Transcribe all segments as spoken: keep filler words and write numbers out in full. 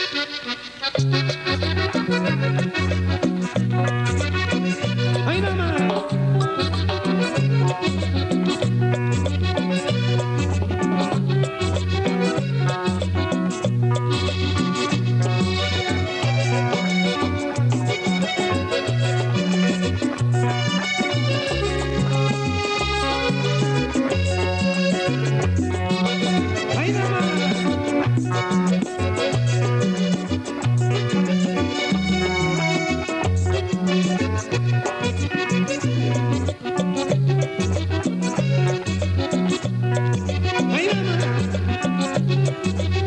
¡Ay, mamá! ¡Ay, mamá! ¡Ay, mamá!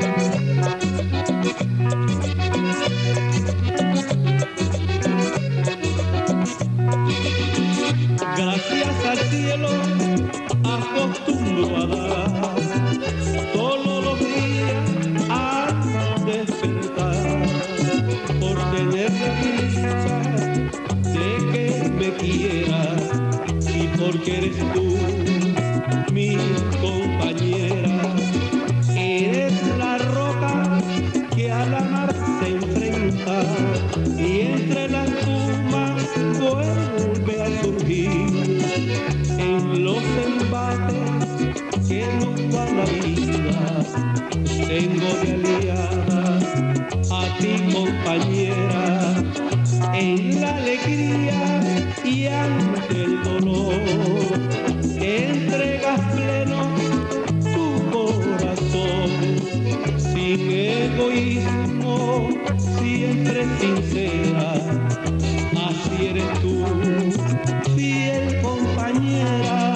Gracias al cielo acostumbro a dar todos los días al despertar por tener la dicha de que me quieras y porque eres tú mi compañera. Eres la roca que a la mar se enfrenta y entre las tumbas vuelve a surgir en los embates que nos da la vida. Tengo de aliada a ti, compañera, en la alegría y ante el dolor. Entregas pleno tu corazón, sin egoísmo, siempre sincera. Así eres tú, fiel compañera.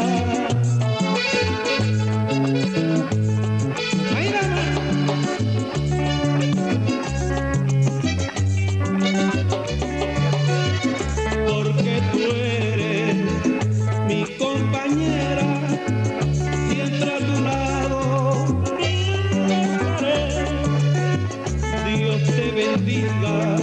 ¡Ay, mamá! Porque tú eres mi compañera, siempre a tu lado estaré. Dios te bendiga.